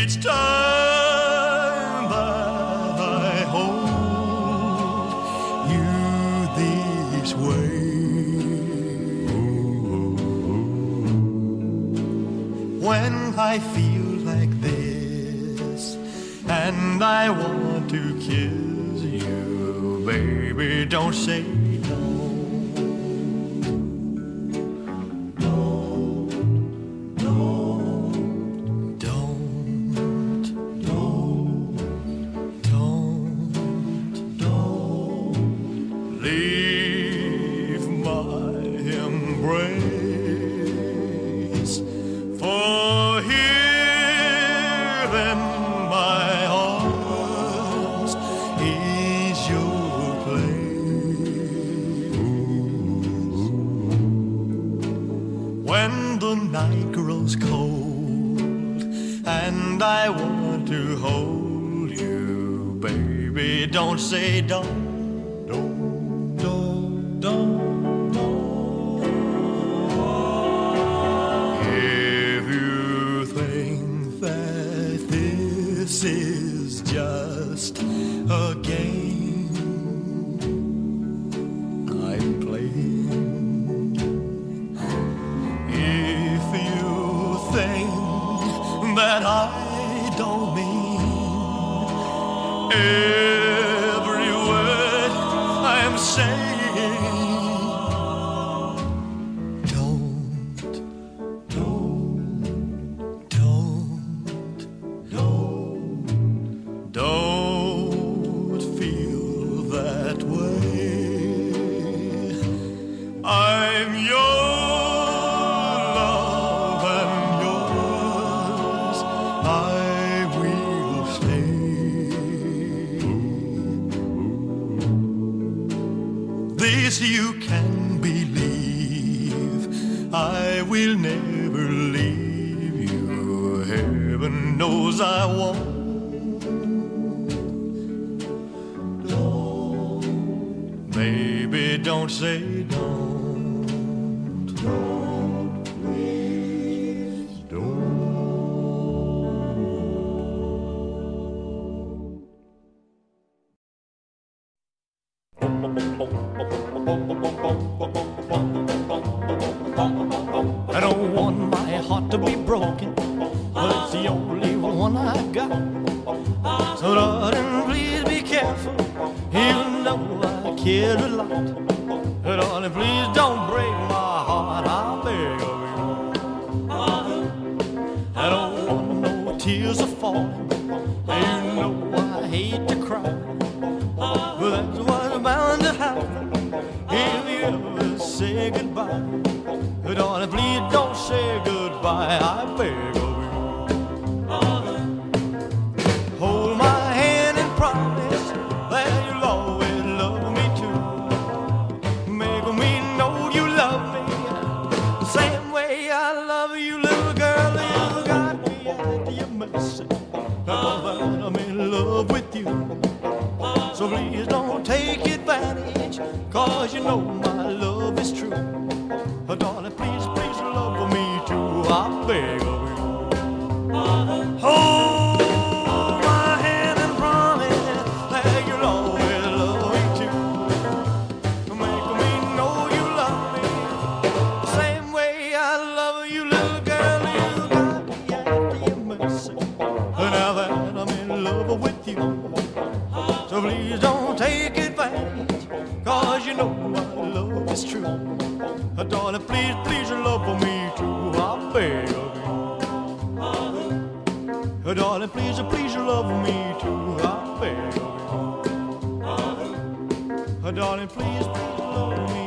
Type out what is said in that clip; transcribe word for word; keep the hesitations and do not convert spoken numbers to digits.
each time that I hold you this way. When I feel like this and I want to kiss you, baby, don't say no. Leave my embrace, for here in my arms is your place. When the night grows cold and I want to hold you, baby, don't say don't. This is just a game I'm playing. If you think that I don't mean every word I'm saying, don't, don't, don't. Don't feel that way. I'm your love and yours I will stay. This you can believe, I will never leave you. Heaven knows I won't. Baby, don't say don't. Don't, please don't. I don't want my heart to be broken, but it's the only one I got. So darling, please be careful, even though I care a lot. Darling, please don't break my heart, I beg of you. I don't want no tears are falling, and you know I hate to cry, but that's what's bound to happen if you ever say goodbye. Darling, please don't say goodbye, I beg of you. Hold my hand and promise that you'll always love me too. Make me know you love me the same way I love you, little girl. You got me at your mercy, but I'm in love with you. So please don't take advantage, cause you know my love is true. Darling, please, please love me too, I beg of you. Hold my hand and promise that you'll always love me too. Make me know you love me the same way I love you, little girl. You got me after your mercy, now that I'm in love with you. So please don't take advantage, cause you know my love is true. Darling, please, please love me too, I beg of you. Darling, please, please love me too, I beg of you. Darling, please, please love me.